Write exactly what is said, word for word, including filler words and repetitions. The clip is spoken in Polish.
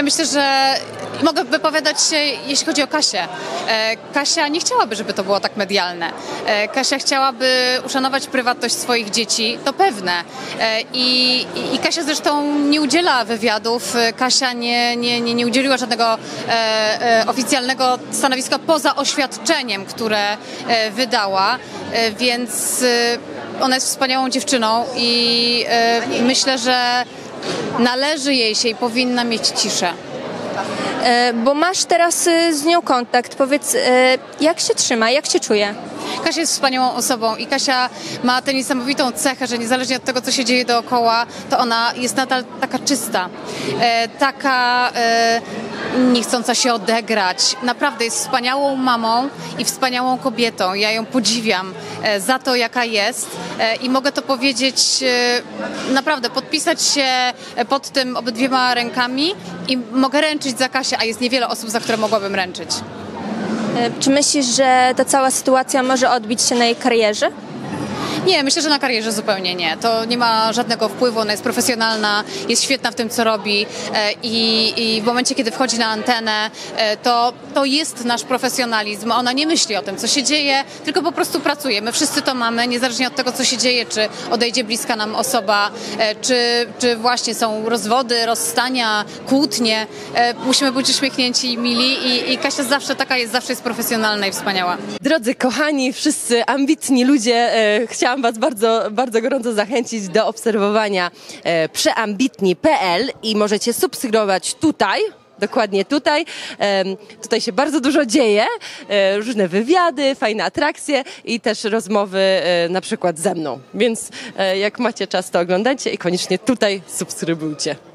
myślę, że mogę wypowiadać się, jeśli chodzi o Kasię. Kasia nie chciałaby, żeby to było tak medialne. Kasia chciałaby uszanować prywatność swoich dzieci, to pewne. I, i, i Kasia zresztą nie udziela wywiadów. Kasia nie, nie, nie, nie udzieliła żadnego e, e, oficjalnego stanowiska poza oświadczeniem, które e, wydała, e, więc e, ona jest wspaniałą dziewczyną i e, myślę, że należy jej się i powinna mieć ciszę. E, bo masz teraz e, z nią kontakt. Powiedz, e, jak się trzyma, jak się czuje? Kasia jest wspaniałą osobą i Kasia ma tę niesamowitą cechę, że niezależnie od tego, co się dzieje dookoła, to ona jest nadal taka czysta, e, taka e, niechcąca się odegrać. Naprawdę jest wspaniałą mamą i wspaniałą kobietą. Ja ją podziwiam e, za to, jaka jest e, i mogę to powiedzieć, e, naprawdę podpisać się pod tym obydwiema rękami i mogę ręczyć za Kasię, a jest niewiele osób, za które mogłabym ręczyć. Czy myślisz, że ta cała sytuacja może odbić się na jej karierze? Nie, myślę, że na karierze zupełnie nie. To nie ma żadnego wpływu, ona jest profesjonalna, jest świetna w tym, co robi i, i w momencie, kiedy wchodzi na antenę, to, to jest nasz profesjonalizm. Ona nie myśli o tym, co się dzieje, tylko po prostu pracuje. My wszyscy to mamy, niezależnie od tego, co się dzieje, czy odejdzie bliska nam osoba, czy, czy właśnie są rozwody, rozstania, kłótnie. Musimy być uśmiechnięci i mili i, i Kasia zawsze taka jest, zawsze jest profesjonalna i wspaniała. Drodzy kochani, wszyscy ambitni ludzie, e, chciałam Was bardzo, bardzo gorąco zachęcić do obserwowania e, przeambitni kropka p l i możecie subskrybować tutaj, dokładnie tutaj. E, tutaj się bardzo dużo dzieje, e, różne wywiady, fajne atrakcje i też rozmowy e, na przykład ze mną. Więc e, jak macie czas, to oglądajcie i koniecznie tutaj subskrybujcie.